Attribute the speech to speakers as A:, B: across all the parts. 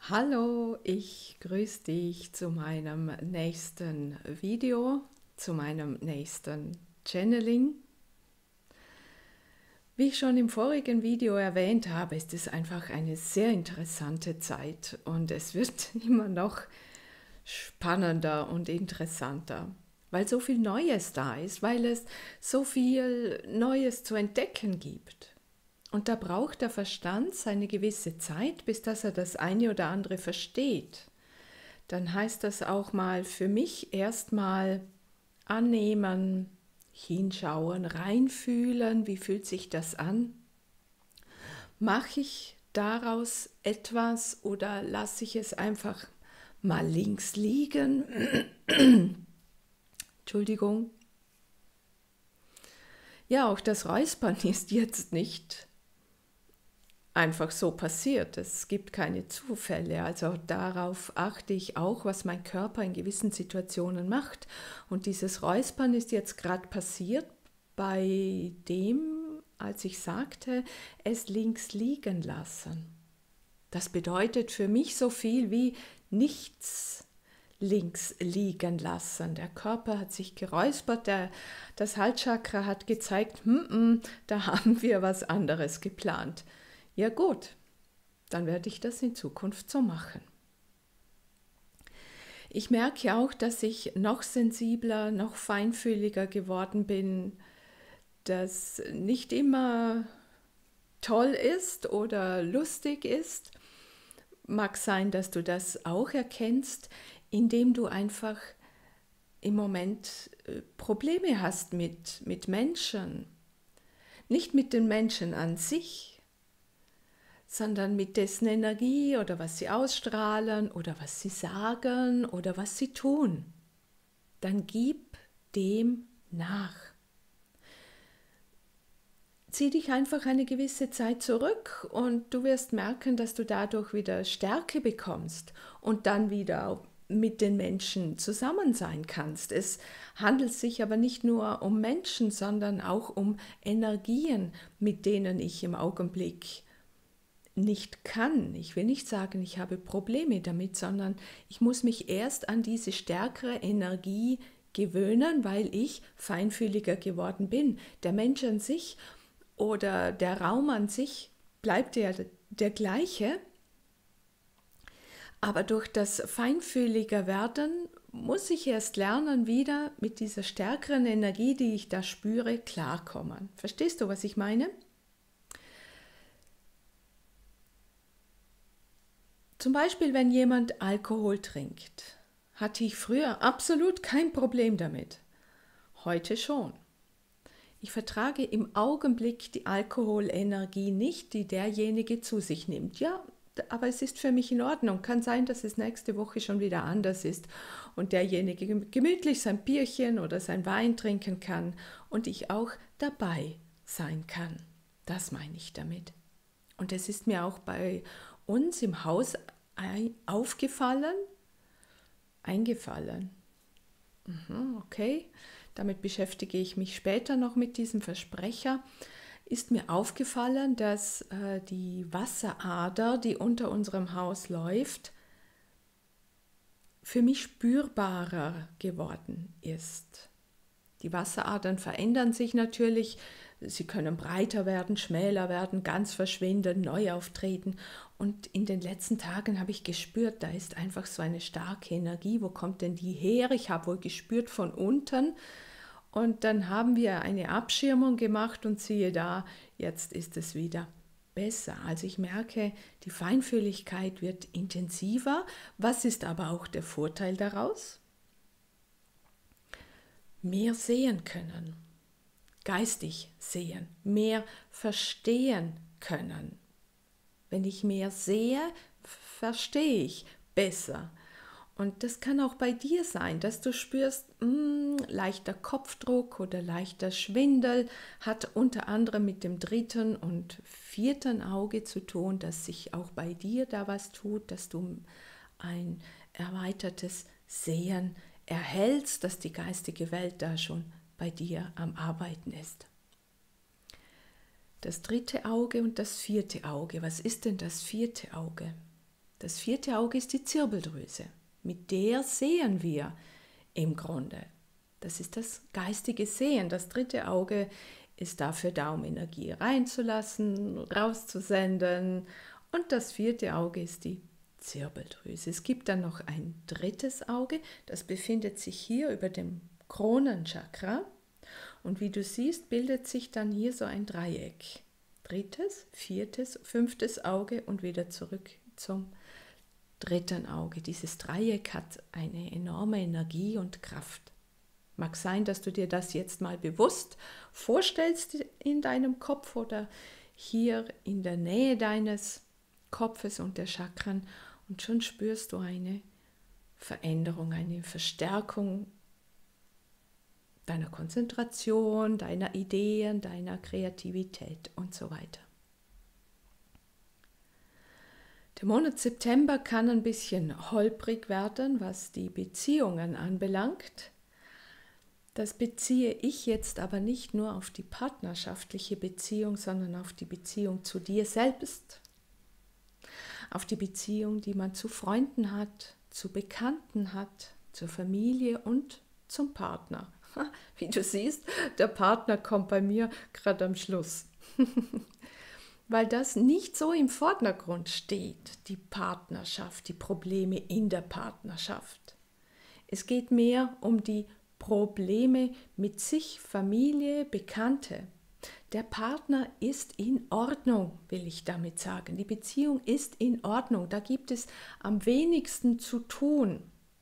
A: Hallo, ich grüße dich zu meinem nächsten Video, zu meinem nächsten Channeling. Wie ich schon im vorigen Video erwähnt habe, ist es einfach eine sehr interessante Zeit und es wird immer noch spannender und interessanter, weil so viel Neues da ist, weil es so viel Neues zu entdecken gibt. Und da braucht der Verstand seine gewisse Zeit, bis dass er das eine oder andere versteht. Dann heißt das auch mal für mich erstmal annehmen, hinschauen, reinfühlen, wie fühlt sich das an? Mache ich daraus etwas oder lasse ich es einfach mal links liegen? Entschuldigung. Ja, auch das Räuspern ist jetzt nicht einfach so passiert. Es gibt keine Zufälle. Also darauf achte ich auch, was mein Körper in gewissen Situationen macht. Und dieses Räuspern ist jetzt gerade passiert bei dem, als ich sagte, es links liegen lassen. Das bedeutet für mich so viel wie nichts links liegen lassen. Der Körper hat sich geräuspert, das Halschakra hat gezeigt, da haben wir was anderes geplant. Ja gut, dann werde ich das in Zukunft so machen. Ich merke auch, dass ich noch sensibler, noch feinfühliger geworden bin, dass nicht immer toll ist oder lustig ist. Mag sein, dass du das auch erkennst, indem du einfach im Moment Probleme hast mit Menschen. Nicht mit den Menschen an sich, sondern mit dessen Energie oder was sie ausstrahlen oder was sie sagen oder was sie tun. Dann gib dem nach. Zieh dich einfach eine gewisse Zeit zurück und du wirst merken, dass du dadurch wieder Stärke bekommst und dann wieder mit den Menschen zusammen sein kannst. Es handelt sich aber nicht nur um Menschen, sondern auch um Energien, mit denen ich im Augenblick nicht kann. Ich will nicht sagen, ich habe Probleme damit, sondern ich muss mich erst an diese stärkere Energie gewöhnen, weil ich feinfühliger geworden bin. Der Mensch an sich oder der Raum an sich bleibt ja der gleiche, aber durch das feinfühliger werden muss ich erst lernen, wieder mit dieser stärkeren Energie, die ich da spüre, klarkommen. Verstehst du, was ich meine? Zum Beispiel, wenn jemand Alkohol trinkt, hatte ich früher absolut kein Problem damit. Heute schon. Ich vertrage im Augenblick die Alkoholenergie nicht, die derjenige zu sich nimmt. Ja, aber es ist für mich in Ordnung. Kann sein, dass es nächste Woche schon wieder anders ist und derjenige gemütlich sein Bierchen oder sein Wein trinken kann und ich auch dabei sein kann. Das meine ich damit. Und es ist mir auch bei uns im Haus eingefallen. Okay, damit beschäftige ich mich später noch mit diesem Versprecher. Ist mir aufgefallen, dass die Wasserader, die unter unserem Haus läuft, für mich spürbarer geworden ist. Die Wasseradern verändern sich natürlich, sie können breiter werden, schmäler werden, ganz verschwinden, neu auftreten. Und in den letzten Tagen habe ich gespürt, da ist einfach so eine starke Energie. Wo kommt denn die her? Ich habe wohl gespürt von unten. Und dann haben wir eine Abschirmung gemacht und siehe da, jetzt ist es wieder besser. Also ich merke, die Feinfühligkeit wird intensiver. Was ist aber auch der Vorteil daraus? Mehr sehen können, geistig sehen, mehr verstehen können. Wenn ich mehr sehe, verstehe ich besser. Und das kann auch bei dir sein, dass du spürst, leichter Kopfdruck oder leichter Schwindel hat unter anderem mit dem dritten und vierten Auge zu tun, dass sich auch bei dir da was tut, dass du ein erweitertes Sehen erhältst, dass die geistige Welt da schon bei dir am Arbeiten ist. Das dritte Auge und das vierte Auge. Was ist denn das vierte Auge? Das 4. Auge ist die Zirbeldrüse. Mit der sehen wir im Grunde. Das ist das geistige Sehen. Das 3. Auge ist dafür da, um Energie reinzulassen, rauszusenden. Und das 4. Auge ist die Zirbeldrüse. Es gibt dann noch ein 3. Auge, das befindet sich hier über dem Kronenchakra. Und wie du siehst, bildet sich dann hier so ein Dreieck. 3., 4., 5. Auge und wieder zurück zum 3. Auge. Dieses Dreieck hat eine enorme Energie und Kraft. Mag sein, dass du dir das jetzt mal bewusst vorstellst in deinem Kopf oder hier in der Nähe deines Kopfes und der Chakren und schon spürst du eine Veränderung, eine Verstärkung deiner Konzentration, deiner Ideen, deiner Kreativität und so weiter. Der Monat September kann ein bisschen holprig werden, was die Beziehungen anbelangt. Das beziehe ich jetzt aber nicht nur auf die partnerschaftliche Beziehung, sondern auf die Beziehung zu dir selbst, auf die Beziehung, die man zu Freunden hat, zu Bekannten hat, zur Familie und zum Partner. Wie du siehst, der Partner kommt bei mir gerade am Schluss. Weil das nicht so im Vordergrund steht, die Partnerschaft, die Probleme in der Partnerschaft. Es geht mehr um die Probleme mit sich, Familie, Bekannte. Der Partner ist in Ordnung, will ich damit sagen. Die Beziehung ist in Ordnung. Da gibt es am wenigsten zu tun.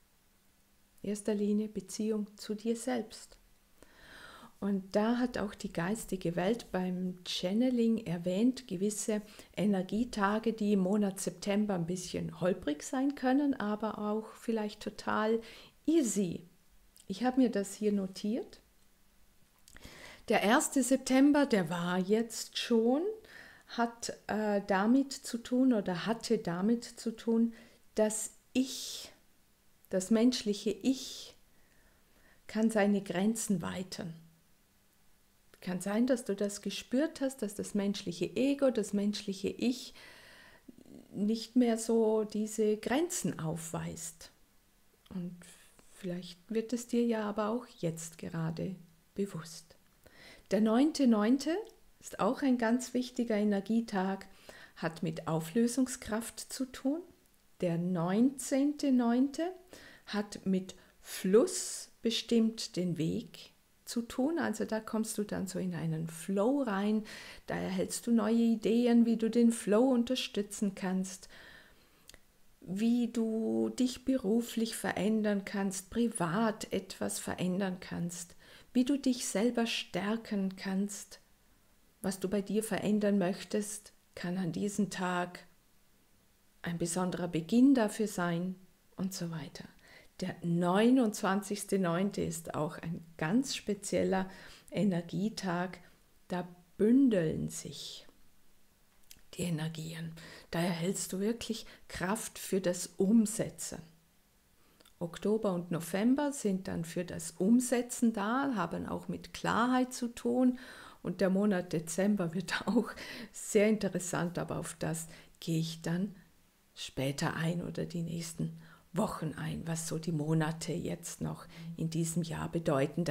A: In erster Linie Beziehung zu dir selbst. Und da hat auch die geistige Welt beim Channeling erwähnt, gewisse Energietage, die im Monat September ein bisschen holprig sein können, aber auch vielleicht total easy. Ich habe mir das hier notiert. Der 1. September, der war jetzt schon, hat damit zu tun oder hatte damit zu tun, dass das menschliche Ich, kann seine Grenzen weiten. Kann sein, dass du das gespürt hast, dass das menschliche Ego, das menschliche Ich nicht mehr so diese Grenzen aufweist. Und vielleicht wird es dir ja aber auch jetzt gerade bewusst. Der 9.9. ist auch ein ganz wichtiger Energietag, hat mit Auflösungskraft zu tun. Der 19.9. hat mit Fluss bestimmt den Weg zu tun, also da kommst du dann so in einen Flow rein, da erhältst du neue Ideen, wie du den Flow unterstützen kannst, wie du dich beruflich verändern kannst, privat etwas verändern kannst, wie du dich selber stärken kannst, was du bei dir verändern möchtest, kann an diesem Tag ein besonderer Beginn dafür sein und so weiter. Der 29.9. ist auch ein ganz spezieller Energietag. Da bündeln sich die Energien. Da erhältst du wirklich Kraft für das Umsetzen. Oktober und November sind dann für das Umsetzen da, haben auch mit Klarheit zu tun. Und der Monat Dezember wird auch sehr interessant, aber auf das gehe ich dann später ein oder die nächsten Wochen ein, was so die Monate jetzt noch in diesem Jahr bedeuten.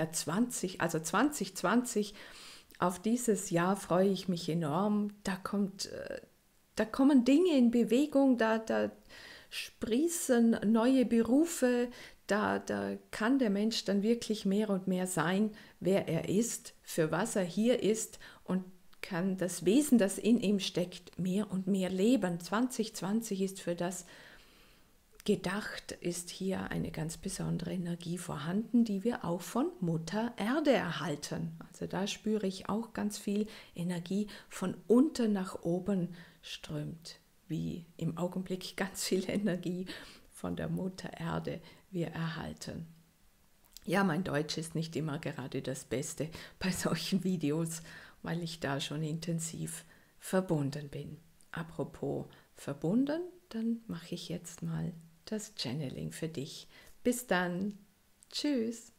A: 2020, auf dieses Jahr freue ich mich enorm. Da kommen Dinge in Bewegung, da sprießen neue Berufe, da kann der Mensch dann wirklich mehr und mehr sein, wer er ist, für was er hier ist und kann das Wesen, das in ihm steckt, mehr und mehr leben. 2020 ist für das gedacht, ist hier eine ganz besondere Energie vorhanden, die wir auch von Mutter Erde erhalten. Also da spüre ich auch ganz viel Energie von unten nach oben strömt, wie im Augenblick ganz viel Energie von der Mutter Erde wir erhalten. Ja, mein Deutsch ist nicht immer gerade das Beste bei solchen Videos, weil ich da schon intensiv verbunden bin. Apropos verbunden, dann mache ich jetzt mal das Channeling für dich. Bis dann. Tschüss.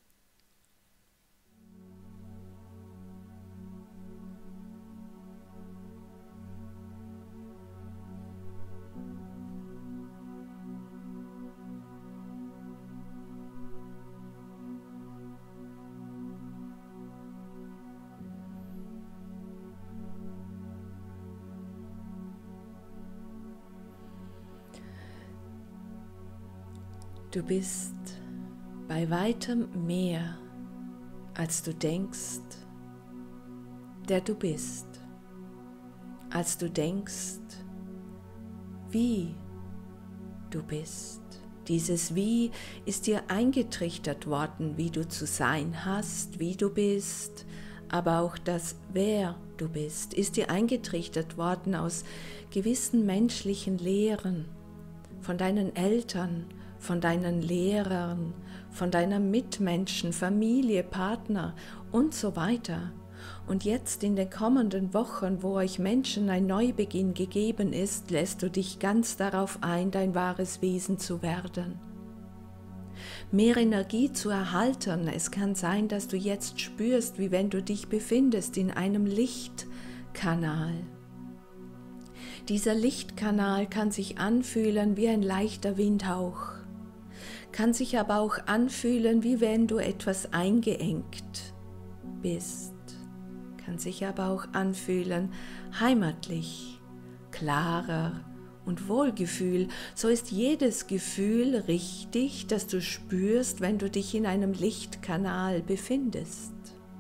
A: Du bist bei weitem mehr, als du denkst, der du bist, als du denkst, wie du bist. Dieses Wie ist dir eingetrichtert worden, wie du zu sein hast, wie du bist, aber auch das Wer du bist, ist dir eingetrichtert worden aus gewissen menschlichen Lehren, von deinen Eltern, von deinen Lehrern, von deinen Mitmenschen, Familie, Partner und so weiter. Und jetzt in den kommenden Wochen, wo euch Menschen ein Neubeginn gegeben ist, lässt du dich ganz darauf ein, dein wahres Wesen zu werden. Mehr Energie zu erhalten. Es kann sein, dass du jetzt spürst, wie wenn du dich befindest in einem Lichtkanal. Dieser Lichtkanal kann sich anfühlen wie ein leichter Windhauch, kann sich aber auch anfühlen, wie wenn du etwas eingeengt bist, kann sich aber auch anfühlen heimatlich, klarer und Wohlgefühl. So ist jedes Gefühl richtig, das du spürst, wenn du dich in einem Lichtkanal befindest.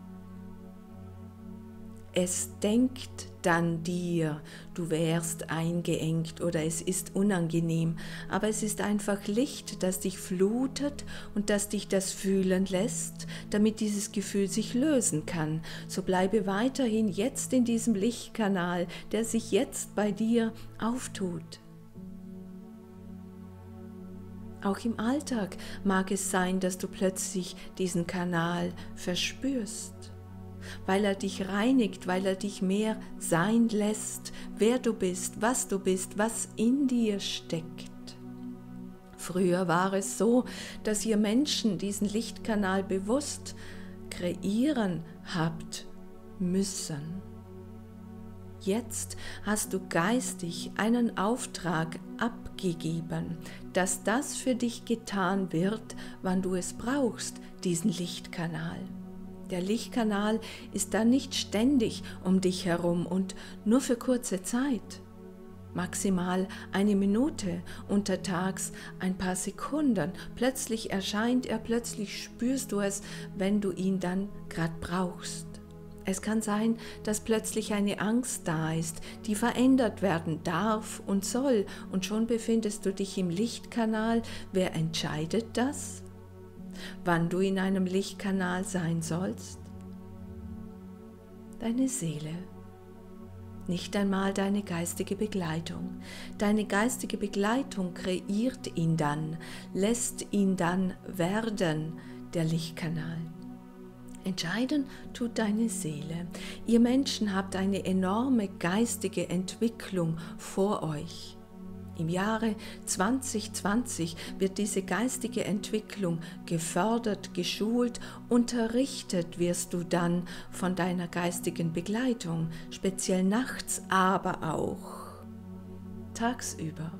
A: Es denkt dann dir, du wärst eingeengt oder es ist unangenehm, aber es ist einfach Licht, das dich flutet und das dich das fühlen lässt, damit dieses Gefühl sich lösen kann. So bleibe weiterhin jetzt in diesem Lichtkanal, der sich jetzt bei dir auftut. Auch im Alltag mag es sein, dass du plötzlich diesen Kanal verspürst, weil er dich reinigt, weil er dich mehr sein lässt, wer du bist, was in dir steckt. Früher war es so, dass ihr Menschen diesen Lichtkanal bewusst kreieren habt müssen. Jetzt hast du geistig einen Auftrag abgegeben, dass das für dich getan wird, wann du es brauchst, diesen Lichtkanal. Der Lichtkanal ist dann nicht ständig um dich herum und nur für kurze Zeit. Maximal eine Minute, untertags ein paar Sekunden. Plötzlich erscheint er, plötzlich spürst du es, wenn du ihn dann gerade brauchst. Es kann sein, dass plötzlich eine Angst da ist, die verändert werden darf und soll, und schon befindest du dich im Lichtkanal. Wer entscheidet das? Wann du in einem Lichtkanal sein sollst? Deine Seele, nicht einmal deine geistige Begleitung. Deine geistige Begleitung kreiert ihn dann, lässt ihn dann werden, der Lichtkanal. Entscheiden tut deine Seele. Ihr Menschen habt eine enorme geistige Entwicklung vor euch. Im Jahre 2020 wird diese geistige Entwicklung gefördert, geschult, unterrichtet wirst du dann von deiner geistigen Begleitung, speziell nachts, aber auch tagsüber.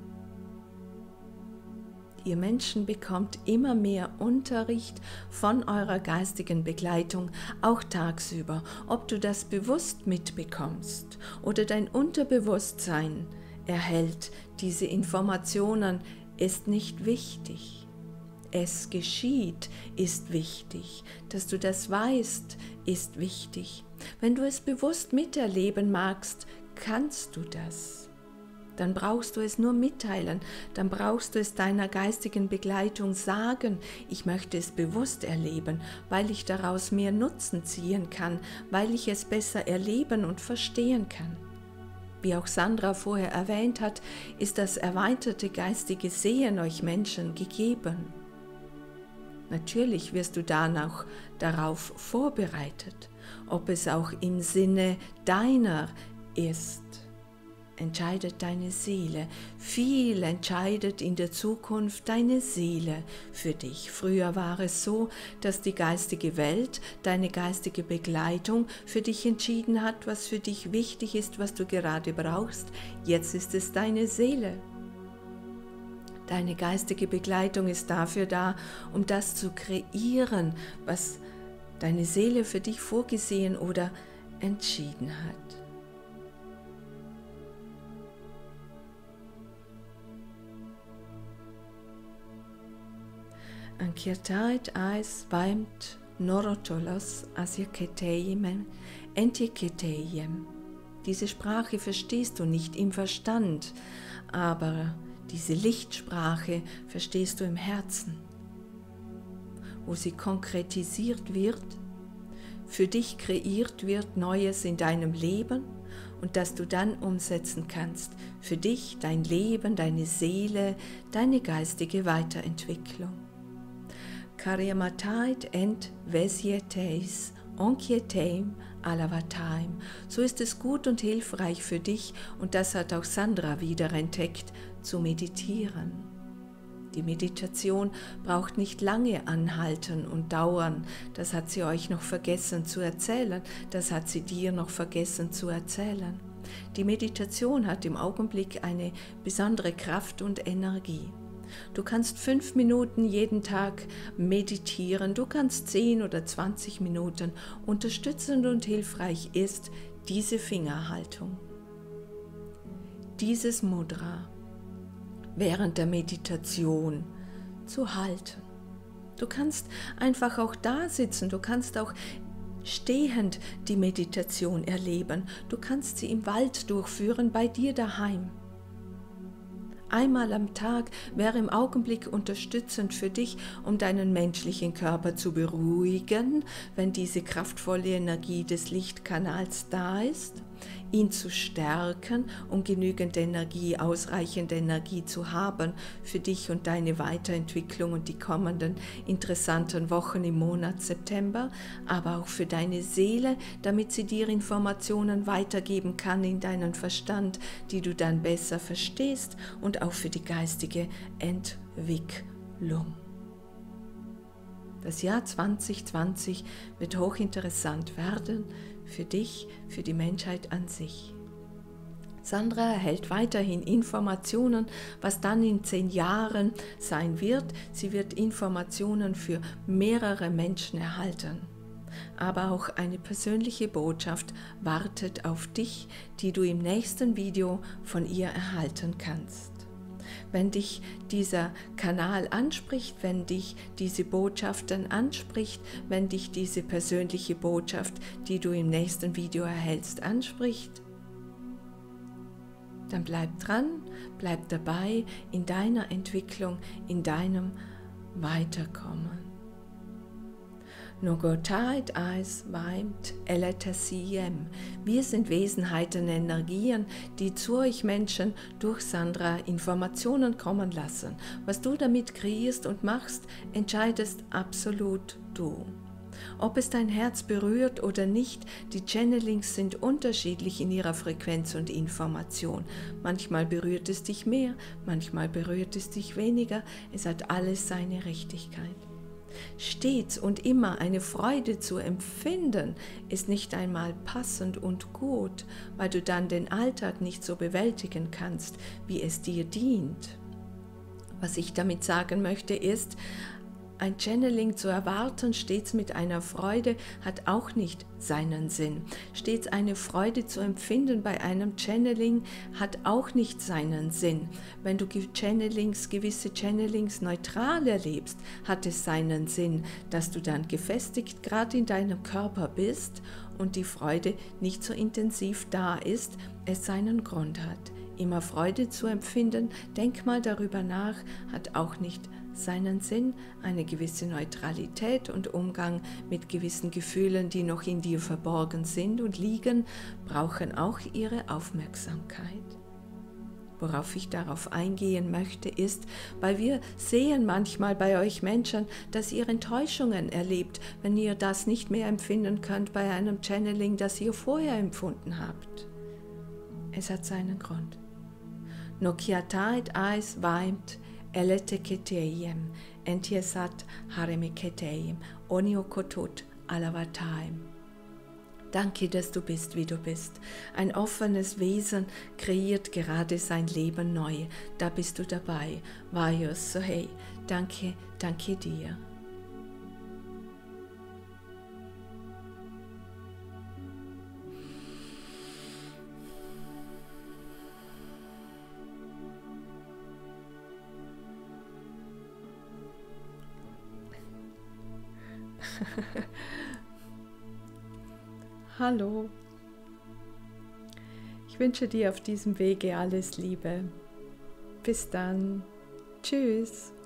A: Ihr Menschen bekommt immer mehr Unterricht von eurer geistigen Begleitung, auch tagsüber. Ob du das bewusst mitbekommst oder dein Unterbewusstsein erhält diese Informationen, ist nicht wichtig. Es geschieht, ist wichtig. Dass du das weißt, ist wichtig. Wenn du es bewusst miterleben magst, kannst du das. Dann brauchst du es nur mitteilen, dann brauchst du es deiner geistigen Begleitung sagen, ich möchte es bewusst erleben, weil ich daraus mehr Nutzen ziehen kann, weil ich es besser erleben und verstehen kann. Wie auch Sandra vorher erwähnt hat, ist das erweiterte geistige Sehen euch Menschen gegeben. Natürlich wirst du dann auch darauf vorbereitet, ob es auch im Sinne deiner ist. Entscheidet deine Seele. Viel entscheidet in der Zukunft deine Seele für dich. Früher war es so, dass die geistige Welt, deine geistige Begleitung für dich entschieden hat, was für dich wichtig ist, was du gerade brauchst. Jetzt ist es deine Seele. Deine geistige Begleitung ist dafür da, um das zu kreieren, was deine Seele für dich vorgesehen oder entschieden hat. Ankiatait ais vaimt norotolos asiaketeimen entiketeiem. Diese Sprache verstehst du nicht im Verstand, aber diese Lichtsprache verstehst du im Herzen, wo sie konkretisiert wird, für dich kreiert wird Neues in deinem Leben und das du dann umsetzen kannst, für dich, dein Leben, deine Seele, deine geistige Weiterentwicklung. Karyamatait ent vesieteis onkieteim alavataim. So ist es gut und hilfreich für dich, und das hat auch Sandra wieder entdeckt, zu meditieren. Die Meditation braucht nicht lange anhalten und dauern, das hat sie euch noch vergessen zu erzählen, das hat sie dir noch vergessen zu erzählen. Die Meditation hat im Augenblick eine besondere Kraft und Energie. Du kannst 5 Minuten jeden Tag meditieren, du kannst 10 oder 20 Minuten. Unterstützend und hilfreich ist diese Fingerhaltung, dieses Mudra während der Meditation zu halten. Du kannst einfach auch da sitzen, du kannst auch stehend die Meditation erleben, du kannst sie im Wald durchführen, bei dir daheim. Einmal am Tag wäre im Augenblick unterstützend für dich, um deinen menschlichen Körper zu beruhigen, wenn diese kraftvolle Energie des Lichtkanals da ist, ihn zu stärken, um genügend Energie, ausreichend Energie zu haben für dich und deine Weiterentwicklung und die kommenden interessanten Wochen im Monat September, aber auch für deine Seele, damit sie dir Informationen weitergeben kann in deinen Verstand, die du dann besser verstehst, und auch für die geistige Entwicklung. Das Jahr 2020 wird hochinteressant werden für dich, für die Menschheit an sich. Sandra erhält weiterhin Informationen, was dann in 10 Jahren sein wird. Sie wird Informationen für mehrere Menschen erhalten. Aber auch eine persönliche Botschaft wartet auf dich, die du im nächsten Video von ihr erhalten kannst. Wenn dich dieser Kanal anspricht, wenn dich diese Botschaften anspricht, wenn dich diese persönliche Botschaft, die du im nächsten Video erhältst, anspricht, dann bleib dran, bleib dabei in deiner Entwicklung, in deinem Weiterkommen. Nogotait eis vaimt eletasiem. Wir sind Wesenheiten, Energien, die zu euch Menschen durch Sandra Informationen kommen lassen. Was du damit kreierst und machst, entscheidest absolut du. Ob es dein Herz berührt oder nicht, die Channelings sind unterschiedlich in ihrer Frequenz und Information. Manchmal berührt es dich mehr, manchmal berührt es dich weniger. Es hat alles seine Richtigkeit. Stets und immer eine Freude zu empfinden, ist nicht einmal passend und gut, weil du dann den Alltag nicht so bewältigen kannst, wie es dir dient. Was ich damit sagen möchte ist, ein Channeling zu erwarten, stets mit einer Freude, hat auch nicht seinen Sinn. Stets eine Freude zu empfinden bei einem Channeling hat auch nicht seinen Sinn. Wenn du gewisse Channelings neutral erlebst, hat es seinen Sinn, dass du dann gefestigt gerade in deinem Körper bist und die Freude nicht so intensiv da ist, es seinen Grund hat. Immer Freude zu empfinden, denk mal darüber nach, hat auch nicht seinen Sinn. Eine gewisse Neutralität und Umgang mit gewissen Gefühlen, die noch in dir verborgen sind und liegen, brauchen auch ihre Aufmerksamkeit. Worauf ich darauf eingehen möchte, ist, weil wir sehen manchmal bei euch Menschen, dass ihr Enttäuschungen erlebt, wenn ihr das nicht mehr empfinden könnt bei einem Channeling, das ihr vorher empfunden habt. Es hat seinen Grund. Nokiatait eis vaimt eleteketeyem, entiesat haremeketeyem, oniokotut alavataim. Danke, dass du bist, wie du bist. Ein offenes Wesen kreiert gerade sein Leben neu. Da bist du dabei. Vajos, so hey, danke, danke dir. Hallo. Ich wünsche dir auf diesem Wege alles Liebe. Bis dann. Tschüss.